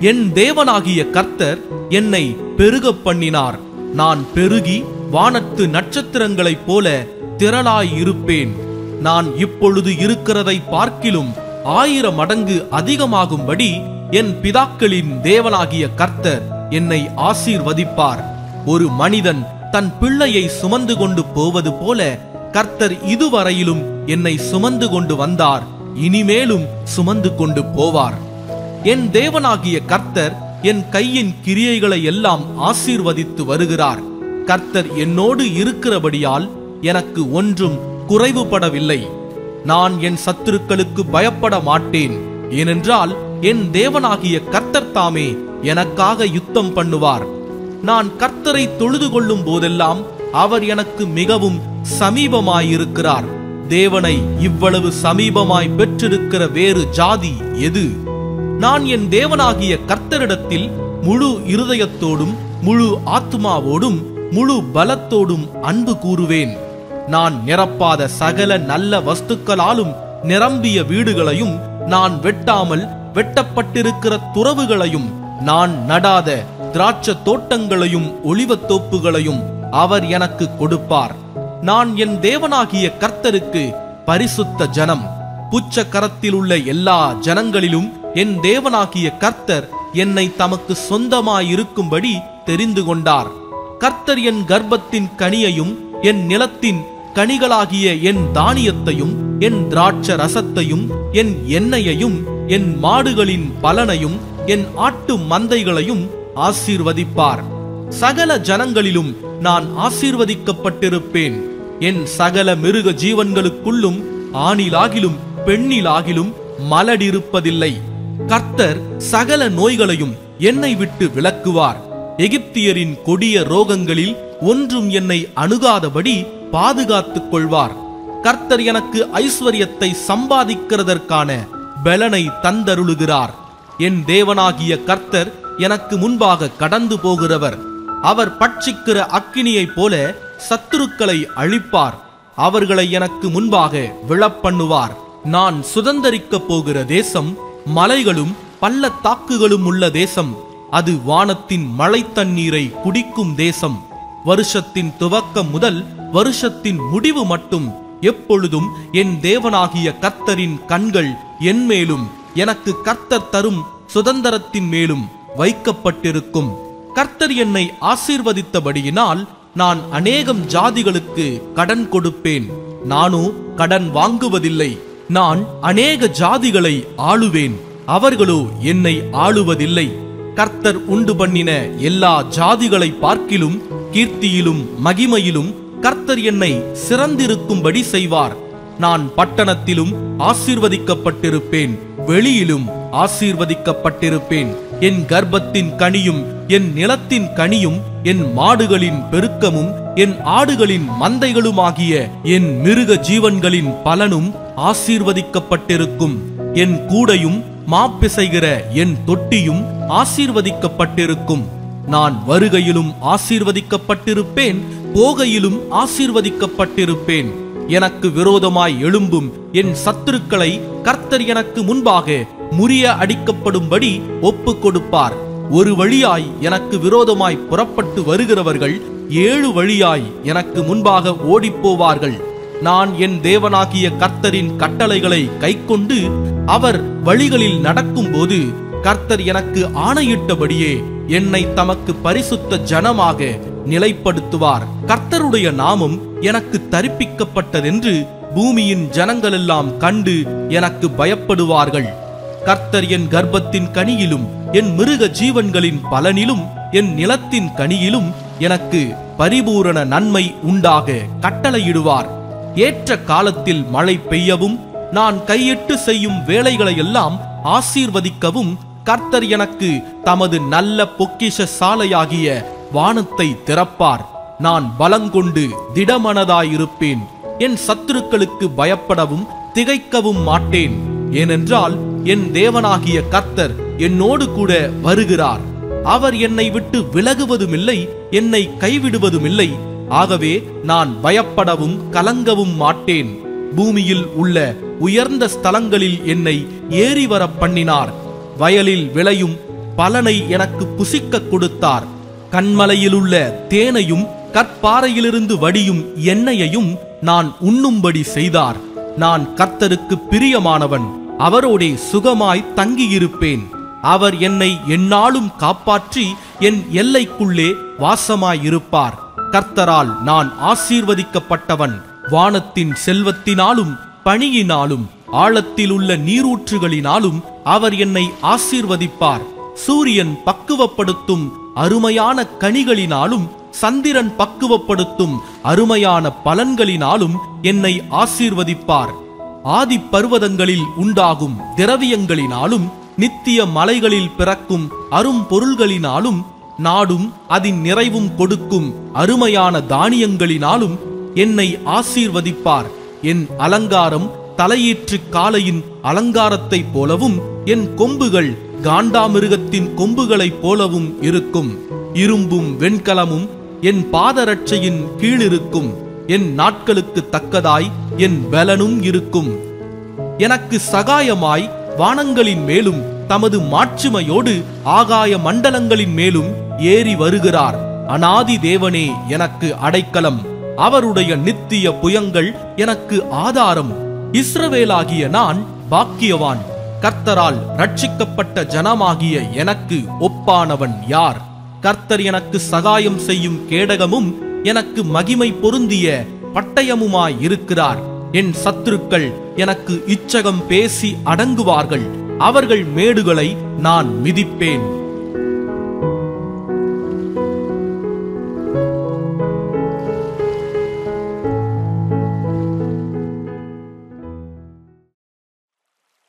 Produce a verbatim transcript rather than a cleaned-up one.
என் தேவனாகிய கர்த்தர் என்னை பெருக பண்ணினார். நான் பெருகி வானத்து நட்சத்திரங்களைப் போல திரளாயிருப்பேன். நான் இப்பொழுது இருக்கிறதை பார்க்கிலும் ஆயிரம் மடங்கு அதிகமாகும்படி என் பிதாக்களின் தேவனாகிய கர்த்தர் என்னை ஆசீர்வதிப்பார். ஒரு மனிதன் தன் பிள்ளையை சுமந்து கொண்டு போவது போல கர்த்தர் இதுவரையிலும் என்னை சுமந்து கொண்டு வந்தார், இனிமேலும் சுமந்து கொண்டு போவார். என் தேவனாகிய கர்த்தர் என் கையின் கிரியைகளை எல்லாம் ஆசீர்வதித்து வருகிறார். கர்த்தர் என்னோடு இருக்கிறபடியால் எனக்கு ஒன்றும் குறைவுபடவில்லை. நான் என் சத்துருக்களுக்கு பயப்பட மாட்டேன். ஏனென்றால் என் தேவனாகிய கர்த்தர் தாமே எனக்காக யுத்தம் பண்ணுவார். நான் கர்த்தரை தொழுது கொள்ளும் போதெல்லாம் அவர் எனக்கு மிகவும் சமீபமாயிருக்கிறார். தேவனை இவ்வளவு சமீபமாய் பெற்றிருக்கிற வேறு ஜாதி எது? நான் என் தேவனாகிய கர்த்தரிடத்தில் முழு இருதயத்தோடும் முழு ஆத்துமாவோடும் முழு பலத்தோடும் அன்பு கூறுவேன். நான் நிரப்பாத சகல நல்ல வஸ்துக்களாலும் நிரம்பிய வீடுகளையும், நான் வெட்டாமல் வெட்டப்பட்டிருக்கிற துறவுகளையும், நான் நடாத திராட்சை தோட்டங்களையும் ஒலிவத்தோப்புகளையும் அவர் எனக்கு கொடுப்பார். நான் என் தேவனாகிய கர்த்தருக்கு பரிசுத்த ஜனம். புச்ச கரத்தில் உள்ள எல்லா ஜனங்களிலும் என் தேவனாகிய கர்த்தர் என்னை தமக்கு சொந்தமாயிருக்கும்படி தெரிந்து கொண்டார். கர்த்தர் என் கர்ப்பத்தின் கனியையும் என் நிலத்தின் கனிகளாகிய என் தானியத்தையும் என் திராட்ச ரசத்தையும் என் எண்ணெயையும் என் மாடுகளின் பலனையும் என் ஆட்டு மந்தைகளையும் ஆசீர்வதிப்பார். சகல ஜனங்களிலும் நான் ஆசீர்வதிக்கப்பட்டிருப்பேன். என் சகல மிருக ஜீவன்களுக்குள்ளும் ஆணிலாகிலும் பெண்ணிலாகிலும் மலடிருப்பதில்லை. கர்த்தர் சகல நோய்களையும் என்னை விட்டு விலக்குவார். எகிப்தியரின் கொடிய ரோகங்களில் ஒன்றும் என்னை அணுகாதபடி பாதுகாத்துக் கொள்வார். கர்த்தர் எனக்கு ஐஸ்வர்யத்தை சம்பாதிக்கிறதற்கான பலனை தந்தருளுகிறார். என் தேவனாகிய கர்த்தர் எனக்கு முன்பாக கடந்து போகிறவர். அவர் பட்சிக்கிற அக்கினியைப் போல சத்துருக்களை அழிப்பார். அவர்களை எனக்கு முன்பாக விழப்பண்ணுவார். நான் சுதந்தரிக்கப் போகிற தேசம் மலைகளும் பள்ளத்தாக்குகளும் உள்ள தேசம். அது வானத்தின் மழை தண்ணீரை குடிக்கும் தேசம். வருஷத்தின் துவக்கம் முதல் வருஷத்தின் முடிவு மட்டும் எப்பொழுதும் என் தேவனாகிய கர்த்தரின் கண்கள் என் மேலும் எனக்கு கர்த்தர் தரும் சுதந்திரத்தின் மேலும் வைக்கப்பட்டிருக்கும். கர்த்தர் என்னை ஆசீர்வதித்தபடியினால் நான் அநேகம் ஜாதிகளுக்கு கடன் கொடுப்பேன். நானோ கடன் வாங்குவதில்லை. நான் அநேக ஜாதிகளை ஆளுவேன், அவர்களோ என்னை ஆளுவதில்லை. கர்த்தர் உண்டு பண்ணின எல்லா ஜாதிகளை பார்க்கிலும் கீர்த்தியிலும் மகிமையிலும் கர்த்தர் என்னை சிறந்திருக்கும்படி செய்வார். நான் பட்டணத்திலும் ஆசீர்வதிக்கப்பட்டிருப்பேன், வெளியிலும் ஆசீர்வதிக்கப்பட்டிருப்பேன். என் கர்ப்பத்தின் கனியும் என் நிலத்தின் கனியும் என் மாடுகளின் பெருக்கமும் என் ஆடுகளின் மந்தைகளுமாகிய என் மிருக ஜீவன்களின் பலனும் ஆசீர்வதிக்கப்பட்டிருக்கும். என் கூடையும் மாப்பிசைகிற என் தொட்டியும் ஆசீர்வதிக்கப்பட்டிருக்கும். நான் வருகையிலும் ஆசீர்வதிக்கப்பட்டிருப்பேன், போகையிலும் ஆசீர்வதிக்கப்பட்டிருப்பேன். எனக்கு விரோதமாய் எழும்பும் என் சத்துருக்களை கர்த்தர் எனக்கு முன்பாக முறிய அடிக்கப்படும்படி ஒப்பு கொடுப்பார். ஒரு வழியாய் எனக்கு விரோதமாய் புறப்பட்டு வருகிறவர்கள் ஏழு வழியாய் எனக்கு முன்பாக ஓடிப்போவார்கள். நான் என் தேவனாகிய கர்த்தரின் கட்டளைகளை கைக்கொண்டு அவர் வழிகளில் நடக்கும்போது கர்த்தர் எனக்கு ஆணையிட்டபடியே என்னை தமக்கு பரிசுத்த ஜனமாக நிலைப்படுத்துவார். கர்த்தருடைய நாமம் எனக்கு தரிப்பிக்கப்பட்டதென்று பூமியின் ஜனங்களெல்லாம் கண்டு எனக்கு பயப்படுவார்கள். கர்த்தர் என் கர்ப்பத்தின் கனியிலும் என் மிருக ஜீவன்களின் பலனிலும் என் நிலத்தின் கனியிலும் எனக்கு பரிபூரண நன்மை உண்டாக கட்டளையிடுவார். ஏற்ற காலத்தில் மழை பெய்யவும் நான் கையிட்டு செய்யும் வேலைகளையெல்லாம் ஆசீர்வதிக்கவும் கர்த்தர் எனக்கு தமது நல்ல பொக்கிஷ சாலையாகிய வானத்தை திறப்பார். நான் பலங்கொண்டு திடமனதாயிருப்பேன். என் சத்துருக்களுக்கு பயப்படவும் திகைக்கவும் மாட்டேன். ஏனென்றால் என் தேவனாகிய கர்த்தர் என்னோடு கூட வருகிறார். அவர் என்னை விட்டு விலகுவதுமில்லை, என்னை கைவிடுவதுமில்லை. ஆகவே நான் பயப்படவும் கலங்கவும் மாட்டேன். பூமியில் உள்ள உயர்ந்த ஸ்தலங்களில் என்னை ஏறி வர பண்ணினார். வயலில் விளையும் பலனை எனக்கு புசிக்க கொடுத்தார். கண்மலையிலுள்ள தேனையும் கற்பாறையிலிருந்து வடியும் எண்ணெயையும் நான் உண்ணும்படி செய்தார். நான் கர்த்தருக்கு பிரியமானவன், அவரோடே சுகமாய் தங்கியிருப்பேன். அவர் என்னை எந்நாளும் காப்பாற்றி என் எல்லைக்குள்ளே வாசமாயிருப்பார். கர்த்தரால் நான் ஆசீர்வதிக்கப்பட்டவன். வானத்தின் செல்வத்தினாலும் பனியினாலும் ஆழத்திலுள்ள நீரூற்றுகளினாலும் அவர் என்னை ஆசீர்வதிப்பார். சூரியன் பக்குவப்படுத்தும் அருமையான கனிகளினாலும் சந்திரன் பக்குவப்படுத்தும் அருமையான பலன்களினாலும் என்னை ஆசீர்வதிப்பார். ஆதி பர்வதங்களில் உண்டாகும் திரவியங்களினாலும் நித்திய மலைகளில் பிறக்கும் அரும் பொருள்களினாலும் நாடும் அதன் நிறைவும் கொடுக்கும் அருமையான தானியங்களினாலும் என்னை ஆசீர்வதிப்பார். என் அலங்காரம் தலையீற்று காளையின் அலங்காரத்தைப் போலவும் என் கொம்புகள் காண்டாமிருகத்தின் கொம்புகளைப் போலவும் இருக்கும். இரும்பும் வெண்கலமும் என் பாதரட்சையின் கீழிருக்கும். என் நாட்களுக்கு தக்கதாய் என் பலனும் இருக்கும். எனக்கு சகாயமாய் வானங்களின் மேலும் தமது மாட்சிமையோடு ஆகாய மண்டலங்களின் மேலும் ஏறி வருகிறார். அநாதி தேவனே எனக்கு அடைக்கலம், அவருடைய நித்திய புயங்கள் எனக்கு ஆதாரம். இஸ்ரவேலாகிய நான் பாக்கியவான். கர்த்தரால் ரட்சிக்கப்பட்ட ஜனமாகிய எனக்கு ஒப்பானவன் யார்? கர்த்தர் எனக்கு சகாயம் செய்யும் கேடகமும் எனக்கு மகிமை பொருந்திய பட்டயமுமாய் இருக்கிறார். என் சத்துருக்கள் எனக்கு இச்சகம் பேசி அடங்குவார்கள். அவர்கள் மேடுகளை நான் மிதிப்பேன்.